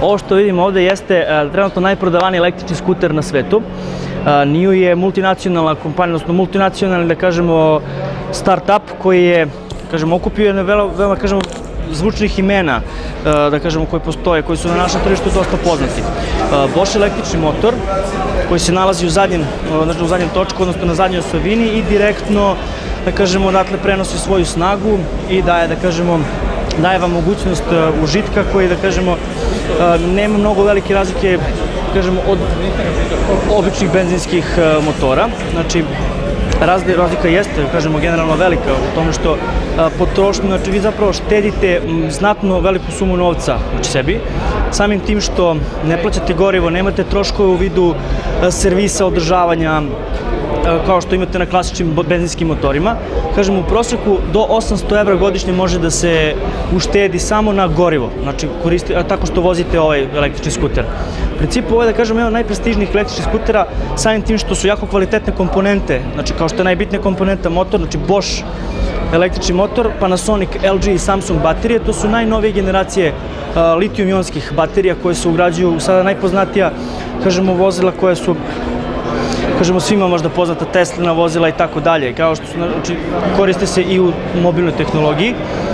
Ovo što vidimo ovde jeste trenutno najprodavaniji električni skuter na svetu. NIU je multinacionalna kompanija, odnosno multinacionalni, da kažemo, start-up koji je, okupio veoma, zvučnih imena, da kažemo, koji postoje, koji su na našem tržištu dosta poznati. Bosch električni motor, koji se nalazi u zadnjem točku, odnosno na zadnjoj osovini i direktno, da kažemo, odatle prenosi svoju snagu i daje, da kažemo, daje vam mogućnost užitka koji, da kažemo, nema mnogo velike razlike, da kažemo, od običnih benzinskih motora. Znači, razlika jeste, da kažemo, generalno velika u tome što potrošnju, znači vi zapravo štedite znatno veliku sumu novca u sebi, samim tim što ne plaćate gorivo, nemate troškove u vidu servisa, održavanja, kao što imate na klasičnim benzinskim motorima. Kažemo, u prosjeku do 800 € godišnje može da se uštedi samo na gorivo, znači tako što vozite ovaj električni skuter. U principu ovo je, da kažemo, jedan od najprestižnijih električnih skutera, samim tim što su jako kvalitetne komponente, znači kao što je najbitnija komponenta motor, znači Bosch električni motor, Panasonic, LG i Samsung baterije, to su najnovije generacije litijum-ionskih baterija koje se ugrađuju sada najpoznatija, kažemo, vozila koje su, kažemo, svima možda poznata Teslina vozila i tako dalje, kao što su, znači, koriste se i u mobilnoj tehnologiji.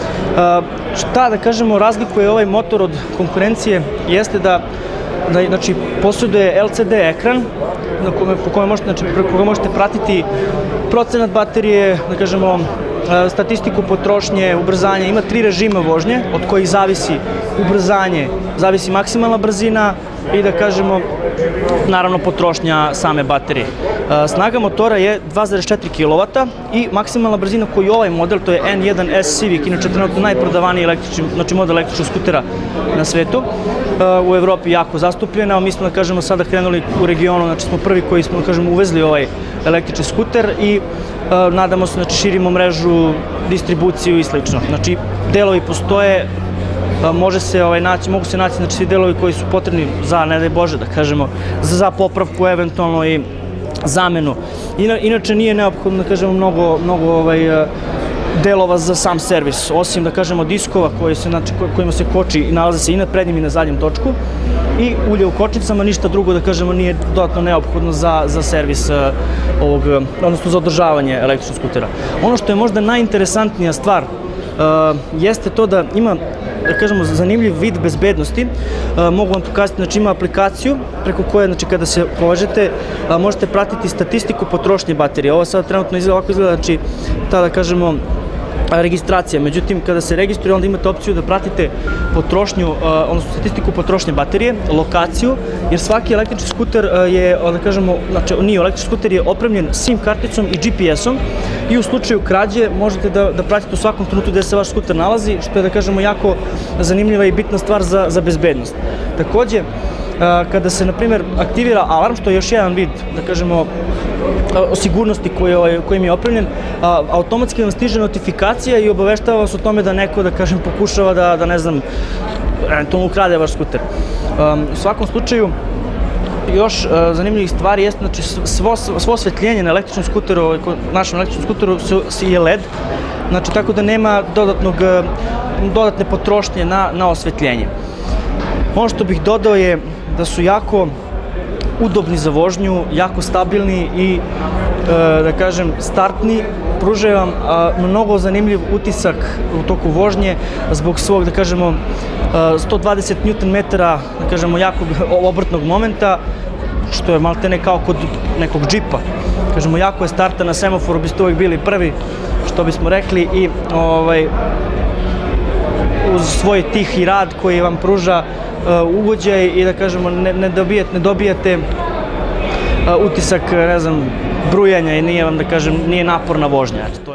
Šta, da kažemo, razlikuje ovaj motor od konkurencije jeste da, znači, posjeduje LCD ekran preko koga možete pratiti procenat baterije, da kažemo, statistiku potrošnje, ubrzanje. Ima 3 režima vožnje od kojih zavisi ubrzanje, zavisi maksimalna brzina i, da kažemo, naravno potrošnja same baterije. Snaga motora je 2,4 kW i maksimalna brzina koju ovaj model, to je N1S Civic, inače trenutno najprodavaniji model električnog skutera na svetu, u Evropi jako zastupljena. Mi smo, da kažemo, sada krenuli u regionu, znači smo prvi koji smo, da kažemo, uvezli ovaj električni skuter i nadamo se, znači, širimo mrežu, distribuciju i slično. Znači, delovi postoje, mogu se naći, znači, svi delovi koji su potrebni za, ne daj Bože, da kažemo, za popravku eventualno i zamenu. Inače, nije neophodno, da kažemo, mnogo delova za sam servis, osim, da kažemo, diskova kojima se koči i nalaze se i na prednjem i na zadnjem točku i ulje u kočnicama, ništa drugo, da kažemo, nije dodatno neophodno za servis ovog, odnosno za održavanje električnog skutera. Ono što je možda najinteresantnija stvar jeste to da ima, da kažemo, zanimljiv vid bezbednosti. Mogu vam pokazati, znači, ima aplikaciju preko koje, znači, kada se povežete, možete pratiti statistiku potrošnje baterije. Ovo sada trenutno ovako izgleda, znači, ta, da kažemo, registracija. Međutim, kada se registruje, onda imate opciju da pratite potrošnju, odnosno statistiku potrošnje baterije, lokaciju, jer svaki električni skuter je, da kažemo, znači, NIU električni skuter je opremljen SIM karticom i GPS-om i u slučaju krađe možete da pratite u svakom trenutku gde se vaš skuter nalazi, što je, da kažemo, jako zanimljiva i bitna stvar za bezbednost. Takođe, kada se, na primjer, aktivira alarm, što je još jedan vid, da kažemo, o sigurnosti kojim je opremljen, automatski vam stiže notifikacija i obaveštava vas o tome da neko, da kažem, pokušava da, ne znam, eventualno ukrade vaš skuter. U svakom slučaju, još zanimljivih stvari jeste, znači, svo osvetljenje na električnom skuteru, našem električnom skuteru je LED, znači, tako da nema dodatne potrošnje na osvetljenje. Ono što bih dodao je da su jako udobni za vožnju, jako stabilni i, da kažem, startni, pružaju vam mnogo zanimljiv utisak u toku vožnje zbog svog, da kažemo, 120 Nm, da kažemo, jakog obrtnog momenta, što je maltene kao kod nekog džipa. Kažemo, jako je starta na semaforu, biste uvijek bili prvi, što bismo rekli, i uz svoj tihi rad koji vam pruža ugođaj i, da kažemo, ne dobijate utisak, ne znam, brujanja i nije vam, da kažem, nije naporna vožnja.